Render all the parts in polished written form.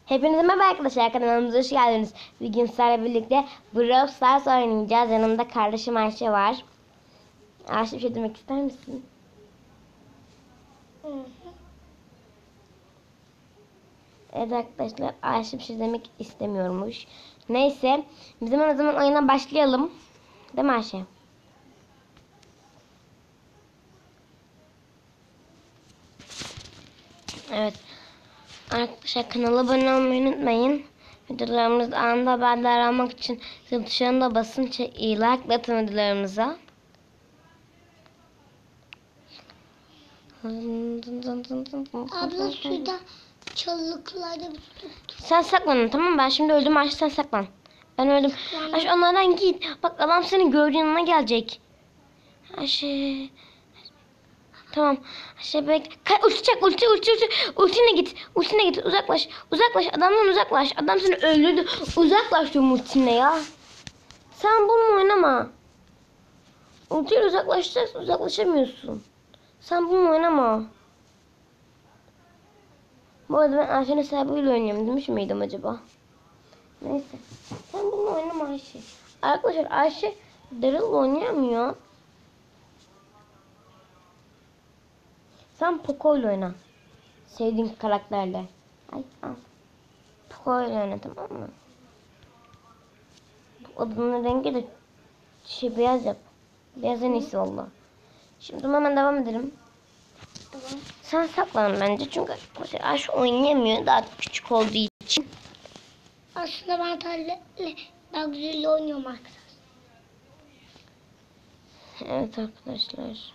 Hepinize merhaba arkadaşlar, kanalımıza hoş geldiniz. Bugün sizlerle birlikte Brawl Stars oynayacağız. Yanımda kardeşim Ayşe var. Ayşe, bir şey demek ister misin? Evet arkadaşlar, Ayşe bir şey demek istemiyormuş. Neyse, biz hemen o zaman oyuna başlayalım. Değil mi Ayşe? Evet. Arkadaşlar, kanala abone olmayı unutmayın. Videolarımızda anında haberdar almak için zil tuşuna da basın, like atın videolarımıza. Abla şurada çalılıklarda Sen saklan, tamam mı? Ben şimdi öldüm Ayşe, sen saklan. Ben öldüm. Ayşe, onlardan git. Bak, adam seni gördüğün yanına gelecek. Ayşe. Tamam. Ayşe bek. Ulti çek, ulti. Ultine git. Ultine git. Uzaklaş. Uzaklaş. Adamdan uzaklaş. Adam seni öldürdü. Uzaklaş diyorum ultine ya. Sen bununla oynama. Ultiyle uzaklaşacaksın. Uzaklaşamıyorsun. Sen bununla oynama. Bu arada ben Ayşe'nin hesabıyla oynuyorum demiş miydim acaba? Neyse. Sen bununla oynama Ayşe. Arkadaşlar, Ayşe Daryl oynayamıyor. Sen Poco ile oyna. Sevdiğin karakterle. Ay, al. Poco ile oyna, tamam mı? Bu adının rengi de beyaz yap. Beyaz en iyisi valla. Şimdi hemen devam edelim. Tamam. Sen saklan bence, çünkü Ayşe oynayamıyor daha küçük olduğu için. Aslında ben tabletle daha güzel oynuyorum arkadaşlar. Evet arkadaşlar.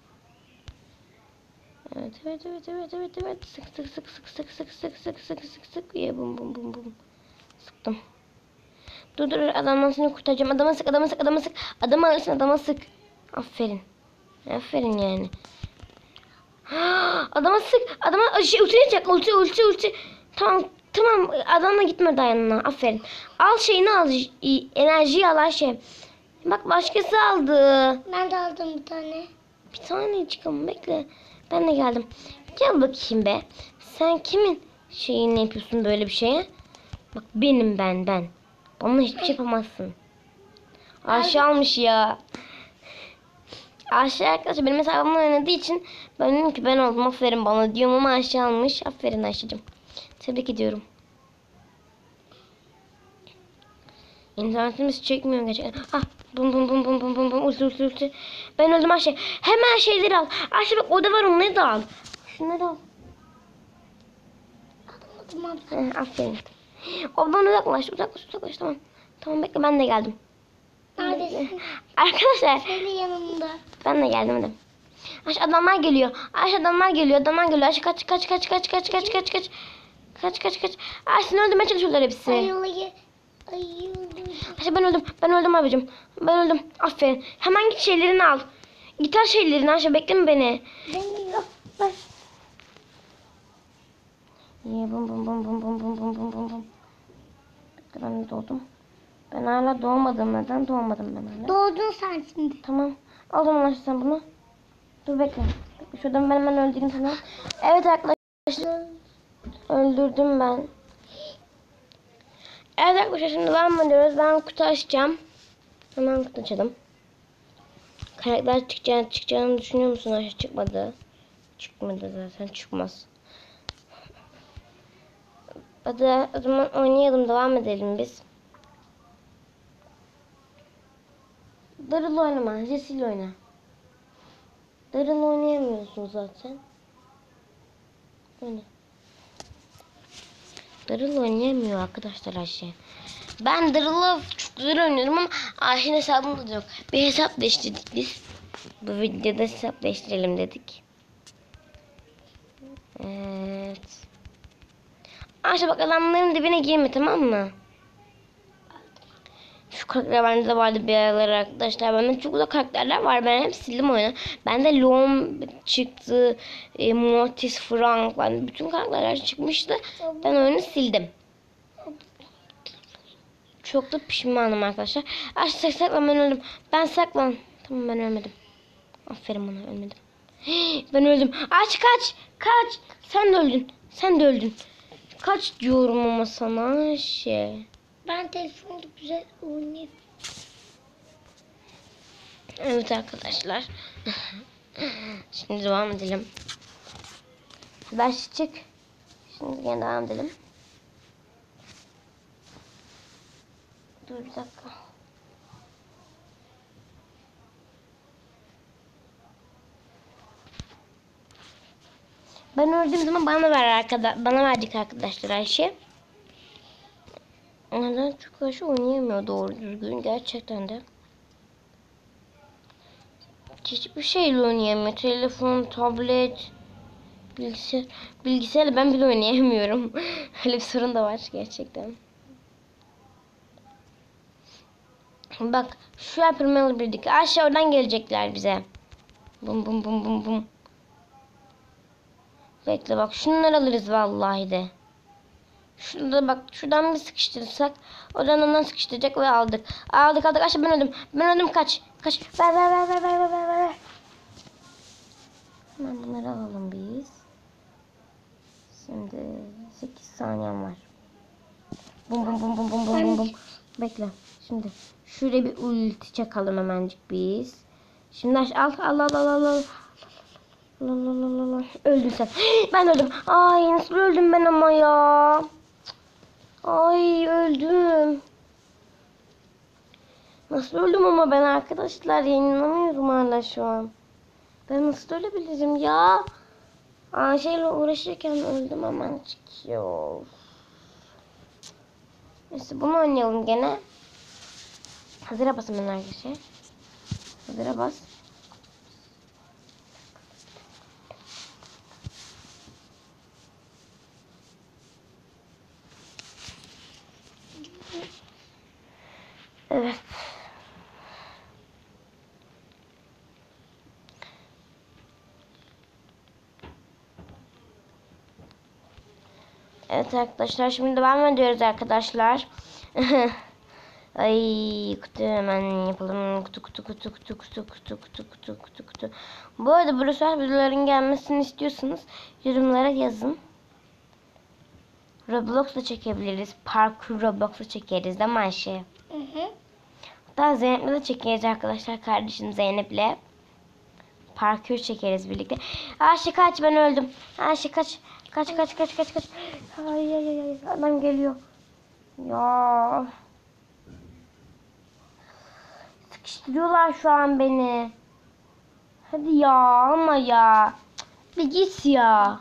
Evet. Sık. Ye bum. Sıktım. Dur, adamdan seni kurtaracağım. Adama sık. Adamı alırsın, adama sık. Aferin yani. Adama sık. Ultiye çek. Ulti. Tamam. Adamla gitme daha yanına. Aferin. Al şeyini al. Enerjiyi al Ayşe. Bak, başkası aldı. Ben de aldım bir tane. Bir tane çıkalım, bekle. Ben de geldim. Gel bakayım be. Sen kimin şeyini yapıyorsun böyle bir şeye? Bak, benim ben. Bana hiçbir şey yapamazsın. Ayşe almış ya. Ayşe arkadaşlar benim hesabımla oynadığı için ben dedim ki ben oldum, aferin bana diyorum, ama Ayşe almış. Aferin Ayşe'cim. Tebrik ediyorum. İnternetimiz çekmiyor gerçekten. Bum. Ulti. Ben öldüm Ayşe. Hemen şeyleri al. Ayşe bak, orada var, onları da al. Şunları al. Aldım. Aferin. Oradan uzaklaş. Tamam. Tamam, bekle, ben de geldim. Neredesin? Arkadaşlar. Senin yanımda. Ben de geldim hadi. Ayşe, adamlar geliyor. Adamlar geliyor. Ayşe kaç. Kaç. Ayşe, seni öldürmeye çalışıyorlar hepsi. Ayılayı. Ayşe, ben öldüm abicim. Ben öldüm. Aferin. Hemen git şeylerini al. Gitar şeylerini Ayşe, bekleme beni. Benim yok. Bak. Bum. Bekle, ben de doğdum. Ben hala doğmadım. Neden doğmadım ben hala? Doğdun sen şimdi. Tamam. Al zaman Ayşe sen bunu. Dur bekle. Şuradan ben hemen öldüreyim sana. Evet arkadaşlar. Öldürdüm ben. Evet arkadaşlar, şimdi devam ediyoruz. Ben kutu açacağım. Hemen kutu açalım. Karakter çıkacağını düşünüyor musun Ayşe? Çıkmadı. Çıkmadı zaten, çıkmaz. Hadi o zaman oynayalım, devam edelim biz. Daryl oynama, Jesse'yle oyna. Daryl oynayamıyorsun zaten. Oyna. Daryl oynayamıyor arkadaşlar Ayşe. Ben Daryl'la çok güzel oynuyorum ama Ayşe'nin hesabında da yok. Bir hesap değiştirdik biz. Bu videoda hesap değiştirelim dedik. Evet. Ayşe bak, adamların dibine girme, tamam mı? Şu karakterler bende de vardı bir aralar arkadaşlar. Bende çok güzel karakterler var. Ben hep sildim oyunu. Bende Leon çıktı. Mortis, Frank. Ben bütün karakterler çıkmıştı. Ben oyunu sildim. Çok da pişmanım arkadaşlar. Ayşe saklan, ben öldüm. Ben saklan. Tamam, ben ölmedim. Aferin bana, ölmedim. Ben öldüm. Ayşe kaç. Sen de öldün. Kaç diyorum ama sana şey. Ben telefonda güzel oynayayım. Evet arkadaşlar. Şimdi devam edelim. Ders çık. Şimdi yine devam edelim. Dur bir dakika. Ben öldüğüm zaman bana verecek arkadaşlar Ayşe. Neden? Çünkü Ayşe oynayamıyor doğru düzgün gerçekten de. Hiçbir şeyle oynayamıyor. Telefon, tablet, bilgisayar. Bilgisayarla ben bile oynayamıyorum. Öyle bir sorun da var gerçekten. Bak şu yapırmalı birdik. Aşağı oradan gelecekler bize. Bum bum bum bum bum. Bekle bak şunları alırız vallahi de. Şurada bak şuradan bir sıkıştırırsak oradan ondan sıkıştıracak ve aldık. Aldık aşağı ben öldüm. Ben öldüm kaç. Kaç. Ver. Hemen bunları alalım biz. Şimdi 8 saniyem var. Bum bum bum bum bum bum bum bum. Bekle. Şimdi şuraya bir ulti çakalım hemencik biz. Şimdi al. Öldün sen. Ben öldüm. Ay nasıl öldüm ben ama ya. Ay öldüm. Nasıl öldüm ama ben arkadaşlar inanamıyorum hala şu an. Ben nasıl ölebilirim ya? Şeyle uğraşırken öldüm hemen çıkıyor. Neyse bunu oynayalım gene. Hazıra basın ben arkadaşlar. Hazıra bas. Evet. Evet arkadaşlar şimdi devam ediyoruz arkadaşlar. Ay kutu hemen yapalım. Kutu. Bu arada bu sefer videoların gelmesini istiyorsanız yorumlara yazın. Roblox'la çekebiliriz. Parkur Roblox'la çekeriz değil mi Ayşe? Hı. Hatta Zeynep'le de çekeriz arkadaşlar. Kardeşim Zeynep'le. Parkur çekeriz birlikte. Ayşe kaç ben öldüm. Ayşe kaç. Kaç. Ay. Adam geliyor. Ya. Sıkıştırıyorlar şu an beni. Hadi ya ama ya. Cık, bir git ya.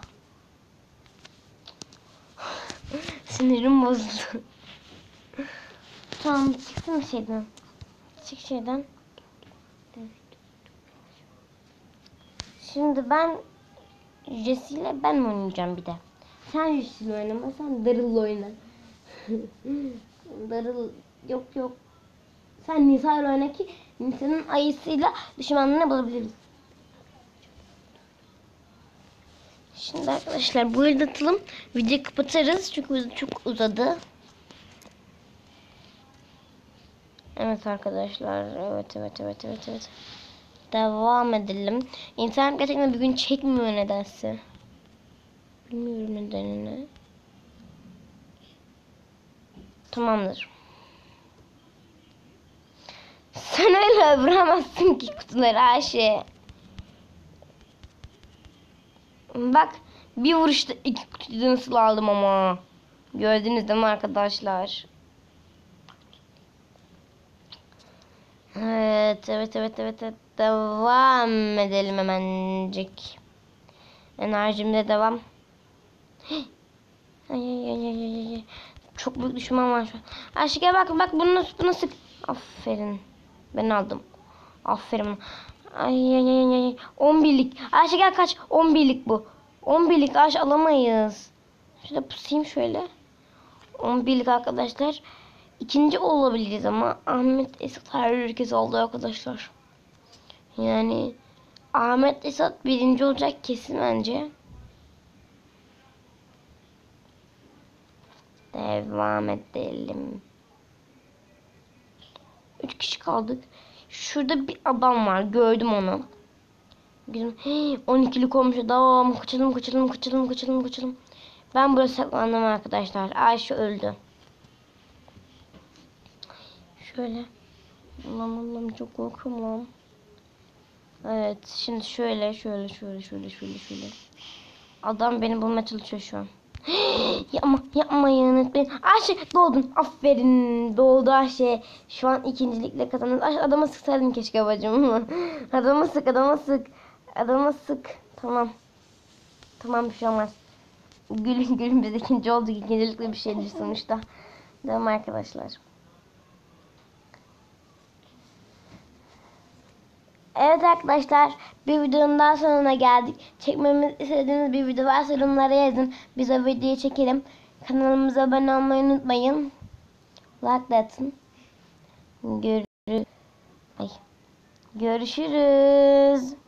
Sinirim bozuldu. Tamam çıksın şeyden. Çık şeyden. Şimdi ben Jesse ile ben mi oynayacağım bir de? Sen Jesse ile oynama, sen Daryl'la oyna. Daryl yok. Sen Nisa ile oyna ki Nisa'nın ayısıyla düşmanını bulabiliriz. Şimdi arkadaşlar bu arada atalım. Videoyu kapatırız çünkü video çok uzadı. Evet arkadaşlar. Evet. Devam edelim. İnternet gerçekten bir gün çekmiyor nedense. Bilmiyorum nedenini. Tamamdır. Sen öyle vuramazsın ki kutuları Ayşe. Bak bir vuruşta iki kutuyu nasıl aldım ama. Gördünüz değil mi arkadaşlar? Evet. Devam edelim hemencik. Enerjimde devam. Ay. Çok büyük düşman var şu an. Ayşe gel bak bunu sık. Aferin. Ben aldım. Aferin. Ay. 11'lik. Ayşe gel kaç. 11'lik bu. 11'lik Ayşe alamayız. Şurada pusayım şöyle. 11'lik arkadaşlar. İkinci olabiliriz ama Ahmet Esat herkes oldu arkadaşlar. Yani Ahmet Esat birinci olacak kesin bence. Devam edelim. 3 kişi kaldık. Şurada bir adam var. Gördüm onu. 12'lik olmuş adam. Kaçalım. Ben buraya saklandım arkadaşlar. Ayşe öldü. Şöyle. Allah'ım çok korkuyorum lan. Evet şimdi şöyle. Adam beni bulmaya çalışıyor şu an. Yapmayın lütfen. Ayşe doğdun. Aferin. Doğdu Ayşe. Şu an ikincilikle kazandın. Ayşe adama sıksaydım keşke bacım. Adama sık. Tamam. Tamam bir şey olmaz. Gülün biz ikinci olduk. İkincilikle bir şeydir sonuçta. Devam arkadaşlar. Evet arkadaşlar, bir videonun daha sonuna geldik. Çekmemizi istediğiniz bir video varsa yorumlara yazın. Biz o videoyu çekelim. Kanalımıza abone olmayı unutmayın. Like de atın. Görüşürüz.